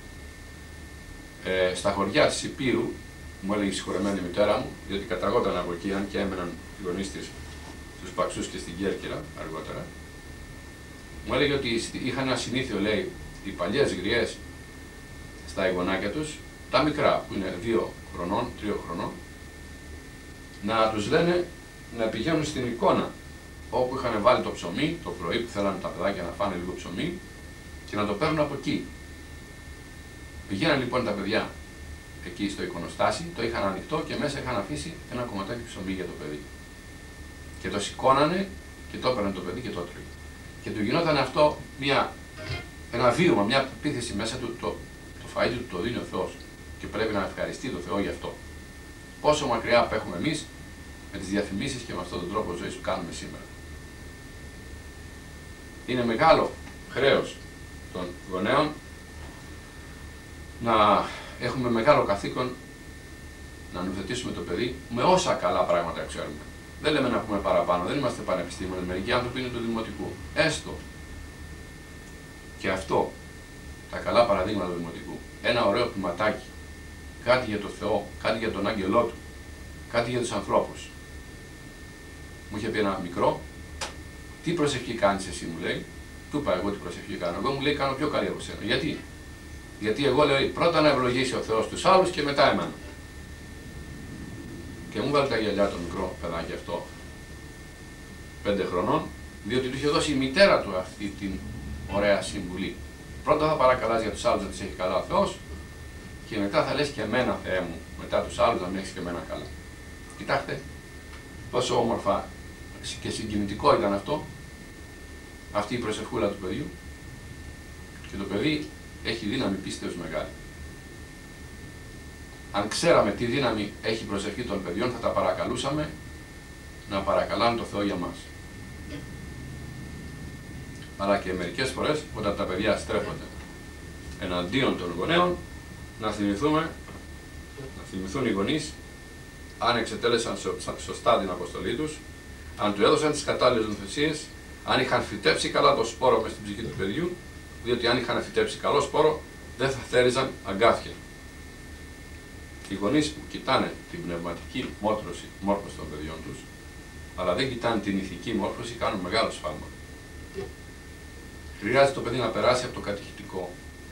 ε, στα χωριά της Υπήρου, μου έλεγε η συγχωρεμένη μητέρα μου, διότι καταγόταν από εκεί, αν και έμεναν οι γονείς της στους Παξούς και στην Κέρκυρα αργότερα, μου έλεγε ότι είχαν ένα συνήθειο, λέει, οι παλιές γριές στα εγγονάκια τους, τα μικρά που είναι δύο χρονών, τρία χρονών, να τους λένε να πηγαίνουν στην εικόνα όπου είχαν βάλει το ψωμί το πρωί που θέλανε τα παιδάκια να φάνε λίγο ψωμί και να το παίρνουν από εκεί. Πηγαίναν λοιπόν τα παιδιά εκεί στο εικονοστάσι, το είχαν ανοιχτό και μέσα είχαν αφήσει ένα κομματάκι ψωμί για το παιδί. Και το σηκώνανε και το έπαιρνε το παιδί και το έτρωγε. Και του γινόταν αυτό μια, ένα βίωμα, μια επίθεση μέσα του, το, το φαΐ του το δίνει ο Θεός. Και πρέπει να ευχαριστεί τον Θεό γι' αυτό. Πόσο μακριά απέχουμε εμείς με τις διαφημίσεις και με αυτόν τον τρόπο ζωής που κάνουμε σήμερα. Είναι μεγάλο χρέος των γονέων να έχουμε μεγάλο καθήκον να νουθετήσουμε το παιδί με όσα καλά πράγματα ξέρουμε. Δεν λέμε να πούμε παραπάνω, δεν είμαστε πανεπιστήμονες, μερικοί άνθρωποι είναι του δημοτικού. Έστω και αυτό, τα καλά παραδείγματα του δημοτικού, ένα ωραίο ποιηματάκι, κάτι για το Θεό, κάτι για τον άγγελό του, κάτι για τους ανθρώπους. Μου είχε πει ένα μικρό, τι προσευχή κάνεις εσύ, μου λέει. Του είπα εγώ τι προσευχή κάνω. Εγώ μου λέει κάνω πιο καλή από σένα. Γιατί? Γιατί εγώ λέω πρώτα να ευλογήσει ο Θεός τους άλλους και μετά εμένα. Και μου βάλει τα γυαλιά το μικρό παιδάκι αυτό, πέντε χρονών, διότι του είχε δώσει η μητέρα του αυτή την ωραία συμβουλή. Πρώτα θα παρακαλάς για τους άλλους να τις έχει καλά ο Θεός και μετά θα λες και εμένα, Θεέ μου, μετά τους άλλους να με έχεις και εμένα καλά. Κοιτάξτε, πόσο όμορφα και συγκινητικό ήταν αυτό, αυτή η προσευχούλα του παιδιού, και το παιδί έχει δύναμη πίστεως μεγάλη. Αν ξέραμε τι δύναμη έχει η προσευχή των παιδιών, θα τα παρακαλούσαμε να παρακαλάνε το Θεό για μας. Αλλά και μερικές φορές, όταν τα παιδιά στρέφονται εναντίον των γονέων, να θυμηθούμε, να θυμηθούν οι γονείς, αν εξετέλεσαν σωστά την αποστολή τους, αν του έδωσαν τις κατάλληλες νοθεσίες, αν είχαν φυτέψει καλά το σπόρο μες στην ψυχή του παιδιού, διότι αν είχαν φυτέψει καλό σπόρο, δεν θα θέριζαν αγκάθια. Οι γονείς που κοιτάνε την πνευματική μόρφωση, μόρφωση των παιδιών τους, αλλά δεν κοιτάνε την ηθική μόρφωση, κάνουν μεγάλο σφάλμα. Χρειάζεται το παιδί να περάσει από το κατηχητικό.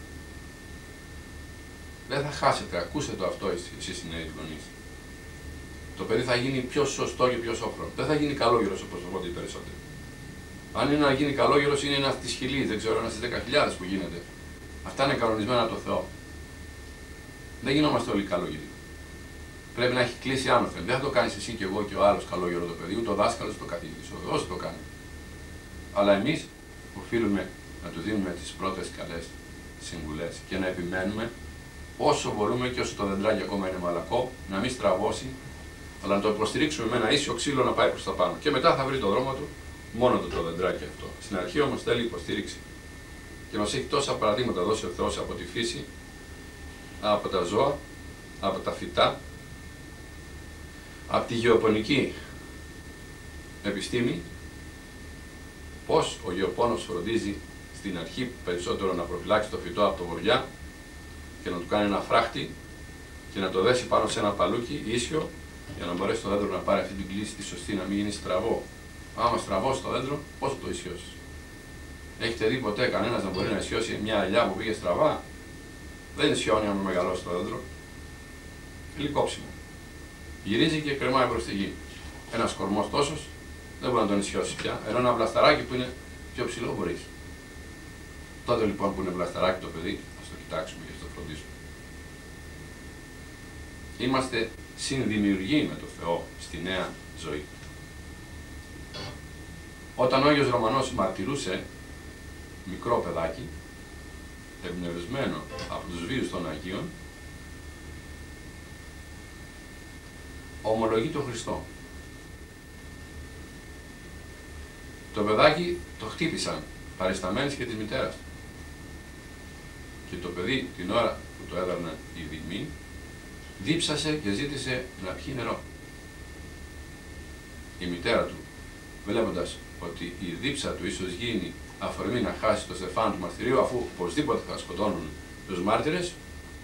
Δεν θα χάσετε, ακούστε το αυτό εσείς οι νέοι γονείς. Το παιδί θα γίνει πιο σωστό και πιο σόφρον. Δεν θα γίνει καλόγερος όπως φοβόνται οι περισσότεροι. Αν είναι να γίνει καλόγερος, είναι ένα στις χιλίες, δεν ξέρω, ένα στις δέκα χιλιάδες που γίνεται. Αυτά είναι κανονισμένα από το Θεό. Δεν γινόμαστε όλοι καλόγεροι. Πρέπει να έχει κλείσει άνωθεν. Δεν θα το κάνεις εσύ και εγώ και ο άλλος καλόγερο το παιδί, ούτε ο δάσκαλος, το καθηγητής. Ο Θεός το κάνει. Αλλά εμείς οφείλουμε να του δίνουμε τις πρώτες καλές συμβουλές και να επιμένουμε όσο μπορούμε και όσο το δεντράκι ακόμα είναι μαλακό, να μην στραβώσει, αλλά να το υποστηρίξουμε με ένα ίσιο ξύλο να πάει προς τα πάνω. Και μετά θα βρει το δρόμο του μόνο του το δεντράκι αυτό. Στην αρχή όμως θέλει υποστήριξη. Και μας έχει τόσα παραδείγματα δώσει ο Θεός από τη φύση, από τα ζώα, από τα φυτά, από τη γεωπονική επιστήμη, πώς ο γεωπόνος φροντίζει στην αρχή περισσότερο να προφυλάξει το φυτό από το βοριά και να του κάνει ένα φράχτη και να το δέσει πάνω σε ένα παλούκι ίσιο για να μπορέσει το δέντρο να πάρει αυτή την κλίση τη σωστή, να μην γίνει στραβό. Άμα στραβώσει το δέντρο, πώς θα το ισιώσει? Έχετε δει ποτέ κανένας να μπορεί να ισιώσει μια ελιά που πήγε στραβά? Δεν ισιώνει άμα μεγαλώσει το δέντρο. Λυκόψιμο. Γυρίζει και κρεμάει προς τη γη. Ένας κορμός τόσος δεν μπορεί να τον ισιώσει πια. Ενώ ένα βλασταράκι που είναι πιο ψηλό μπορεί. Τότε λοιπόν που είναι βλασταράκι το παιδί, ας το κοιτάξουμε και ας το φροντίσουμε. Είμαστε συνδημιουργοί με το Θεό στη νέα ζωή. Όταν ο Άγιος Ρωμανός μαρτυρούσε μικρό παιδάκι, εμπνευσμένο από τους βίους των Αγίων, ομολογεί τον Χριστό. Το παιδάκι το χτύπησαν παρισταμένες και της μητέρας του. Και το παιδί την ώρα που το έδαρναν οι δειγμοί, δίψασε και ζήτησε να πιει νερό. Η μητέρα του, βλέποντας ότι η δίψα του ίσως γίνει αφορμή να χάσει το στεφάνι του μαρτυρίου, αφού οπωσδήποτε θα σκοτώνουν τους μάρτυρες,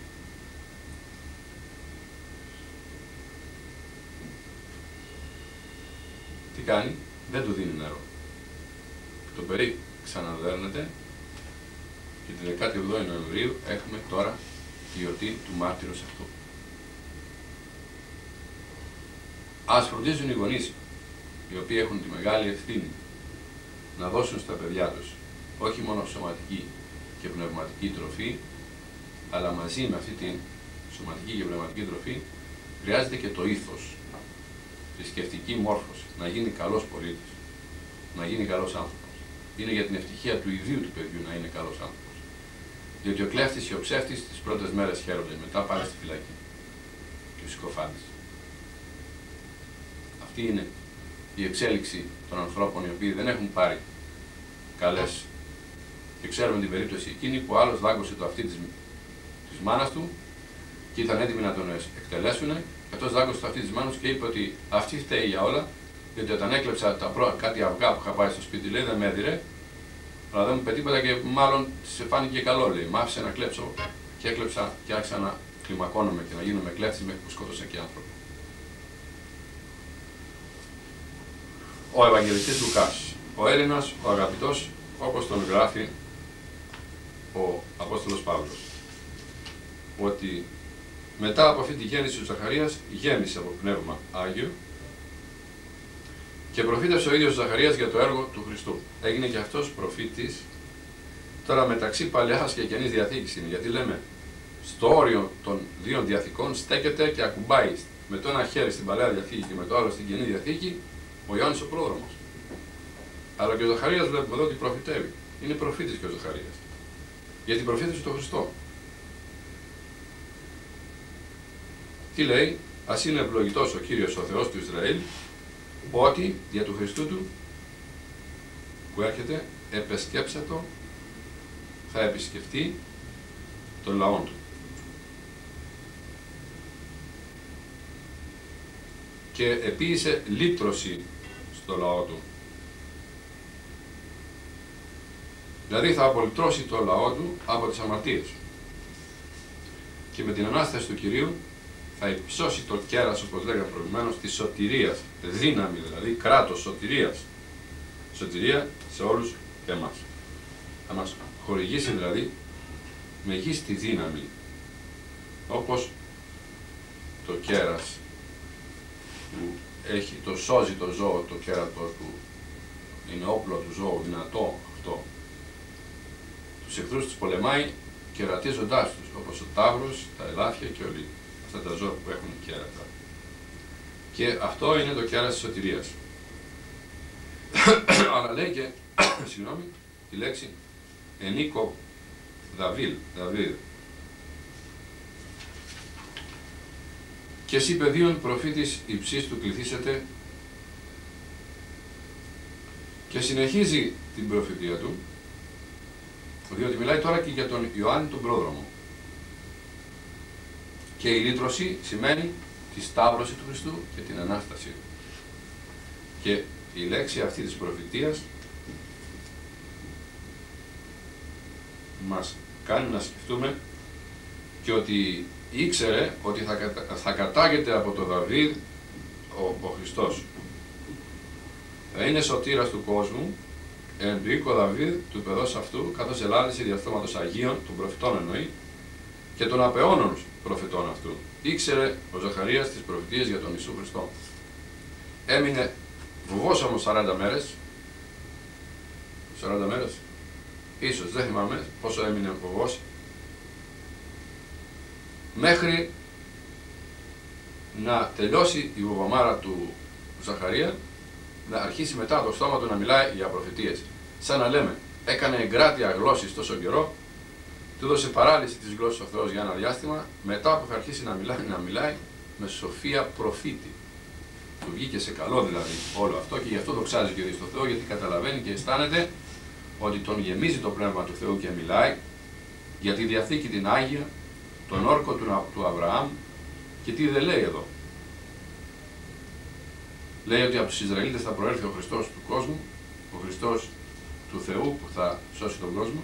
τι κάνει, δεν του δίνει νερό. Το παιδί ξαναδέρνεται και την δεκάτη εβδόμη Νοεμβρίου έχουμε τώρα τη γιορτή του μάρτυρος αυτού. Ας φροντίζουν οι γονείς, οι οποίοι έχουν τη μεγάλη ευθύνη να δώσουν στα παιδιά τους όχι μόνο σωματική και πνευματική τροφή, αλλά μαζί με αυτή την σωματική και πνευματική τροφή χρειάζεται και το ήθος, θρησκευτική μόρφωση, να γίνει καλός πολίτης, να γίνει καλός άνθρωπος. Είναι για την ευτυχία του ιδίου του παιδιού να είναι καλός άνθρωπος. Διότι ο κλέφτης και ο ψεύτης τις πρώτες μέρες χαίρονται, μετά πάνε στη φυλακή και ο συκοφάντης. Αυτή είναι η εξέλιξη των ανθρώπων οι οποίοι δεν έχουν πάρει καλές. Και ξέρουμε την περίπτωση εκείνη που άλλος δάγκωσε το αυτί της, της μάνας του και ήταν έτοιμοι να τον εκτελέσουν. Αυτός δάγκωσε το αυτί της μάνας και είπε ότι αυτή φταίει για όλα, γιατί όταν έκλεψα τα προ... κάτι αυγά που είχα πάει στο σπίτι, λέει, δεν με έδιρε, αλλά δεν μου είπε τίποτα και μάλλον σε φάνηκε καλό, λέει. Μ' άφησε να κλέψω και έκλεψα και άρχισα να κλιμακώνομαι και να γίνομαι κλέφτης μέχρι που σκότωσα και άνθρωπο. Ο Ευαγγελιστής Λουκάς, ο Έλληνας, ο αγαπητός, όπως τον γράφει ο Απόστολος Παύλος, ότι μετά από αυτή τη γέννηση του Ζαχαρίας γέμισε από Πνεύμα Άγιο και προφήτευσε ο ίδιος ο Ζαχαρίας για το έργο του Χριστού. Έγινε και αυτός προφήτης. Τώρα μεταξύ Παλαιάς και Καινής Διαθήκης είναι, γιατί λέμε στο όριο των δύο διαθήκων στέκεται και ακουμπάει με το ένα χέρι στην Παλαιά Διαθήκη και με το άλλο στην Καινή Διαθήκη ο Ιωάννης ο Πρόδρομος. Αλλά και ο Ζαχαρίας βλέπουμε εδώ ότι προφητεύει. Είναι προφήτης και ο Ζαχαρίας. Γιατί προφήτευσε τον Χριστό. Τι λέει, ας είναι ευλογητός ο Κύριος ο Θεός του Ισραήλ, ότι δια του Χριστού του που έρχεται επεσκέψατο, θα επισκεφτεί τον λαό του. Και επίησε λύτρωση στο λαό του. Δηλαδή θα απολυτρώσει το λαό του από τις αμαρτίες. Και με την Ανάσταση του Κυρίου θα υψώσει το κέρας, όπως λέγαμε προηγουμένως, της σωτηρίας, δύναμη δηλαδή, κράτος σωτηρίας. Σωτηρία σε όλους εμάς. Θα μας χορηγήσει δηλαδή μεγίστη δύναμη, όπως το κέρας που έχει, το σώζει το ζώο, το κέρατο του, είναι όπλο του ζώου, δυνατό αυτό. Τους εχθρούς τους πολεμάει κερατίζοντάς τους, όπως ο ταύρος, τα ελάφια και όλοι αυτά τα ζώα που έχουν κέρατα. Και αυτό είναι το κέρας της σωτηρίας. Αλλά λέει και, συγγνώμη, τη λέξη ενίκο Δαβίλ, Δαβίδ. Και εσύ παιδίον προφήτης υψής του κληθήσετε, και συνεχίζει την προφητεία του, διότι μιλάει τώρα και για τον Ιωάννη τον Πρόδρομο. Και η λύτρωση σημαίνει τη σταύρωση του Χριστού και την Ανάσταση του. Και η λέξη αυτή της προφητείας μας κάνει να σκεφτούμε και ότι ήξερε ότι θα, κατα... θα κατάγεται από τον Δαβίδ ο, ο Χριστός. Θα είναι σωτήρας του κόσμου, εν του οίκου Δαβίδ, του παιδός αυτού, καθώς ελάλησε διαστόματος Αγίων, των προφητών εννοεί, και των απεώνων προφητών αυτού. Ήξερε ο Ζαχαρίας τις προφητείες για τον Ιησού Χριστό. Έμεινε βουβός όμως σαράντα μέρες, σαράντα μέρες, ίσως δεν θυμάμαι πόσο έμεινε βουβός, μέχρι να τελειώσει η βουβαμάρα του Ζαχαρία, να αρχίσει μετά το στόμα του να μιλάει για προφητείες. Σαν να λέμε, έκανε εγκράτεια γλώσσης τόσο καιρό, του έδωσε παράλυση της γλώσσης ο Θεός για ένα διάστημα, μετά που θα αρχίσει να μιλάει, να μιλάει με σοφία προφήτη. Του βγήκε σε καλό δηλαδή όλο αυτό και γι' αυτό δοξάζει και ο ίδιος το Θεό, γιατί καταλαβαίνει και αισθάνεται ότι τον γεμίζει το Πνεύμα του Θεού και μιλάει για τη Διαθήκη την Άγια, τον όρκο του, του Αβραάμ. Και τι δεν λέει εδώ. Λέει ότι από τους Ισραηλίτες θα προέλθει ο Χριστός του κόσμου, ο Χριστός του Θεού που θα σώσει τον κόσμο,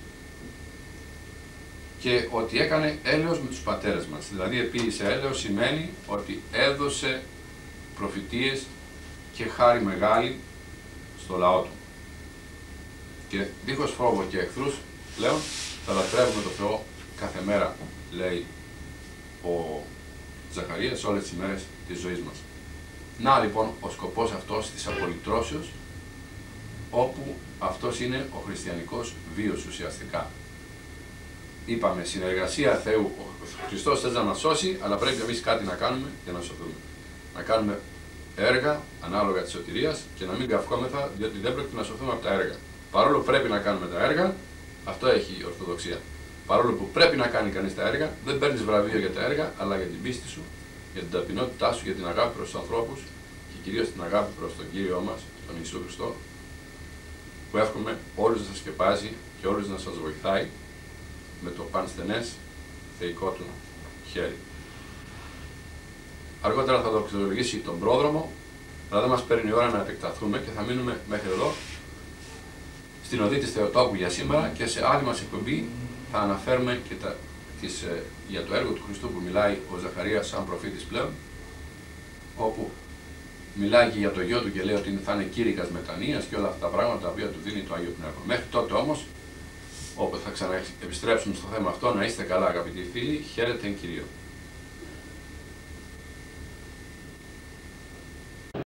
και ότι έκανε έλεος με τους πατέρες μας. Δηλαδή επίησε έλεος σημαίνει ότι έδωσε προφητείες και χάρη μεγάλη στο λαό του. Και δίχως φόβο και εχθρούς πλέον θα λατρεύουμε τον Θεό κάθε μέρα, λέει ο Ζαχαρίας, σε όλες τις ημέρες της ζωής μας. Να λοιπόν ο σκοπός αυτός της απολυτρώσεως, όπου αυτός είναι ο χριστιανικός βίος ουσιαστικά. Είπαμε, συνεργασία Θεού. Ο Χριστός θέλει να μας σώσει, αλλά πρέπει εμείς κάτι να κάνουμε για να σωθούμε. Να κάνουμε έργα ανάλογα της σωτηρίας και να μην καυκόμεθα, διότι δεν πρέπει να σωθούμε από τα έργα. Παρόλο που πρέπει να κάνουμε τα έργα, αυτό έχει η Ορθοδοξία. Παρόλο που πρέπει να κάνει κανείς τα έργα, δεν παίρνεις βραβείο για τα έργα, αλλά για την πίστη σου, για την ταπεινότητά σου, για την αγάπη προς τους ανθρώπους και κυρίως την αγάπη προς τον Κύριό μας, τον Ιησού Χριστό, που εύχομαι όλους να σας σκεπάζει και όλους να σας βοηθάει με το πανστενές θεϊκό του χέρι. Αργότερα θα δοξολογήσει τον πρόδρομο, αλλά δεν μας παίρνει η ώρα να επεκταθούμε και θα μείνουμε μέχρι εδώ στην οδή της Θεοτόκου για σήμερα, και σε άλλη μας εκπομπή θα αναφέρουμε και τα, τις, ε, για το έργο του Χριστού που μιλάει ο Ζαχαρίας σαν προφήτης πλέον, όπου μιλάει και για το γιο του και λέει ότι θα είναι κήρυκας μετανοίας και όλα αυτά τα πράγματα τα οποία του δίνει το Άγιο Πνεύμα. Μέχρι τότε όμως, όπου θα ξαναεπιστρέψουμε στο θέμα αυτό, να είστε καλά αγαπητοί φίλοι, χαίρετε εν Κυρίω.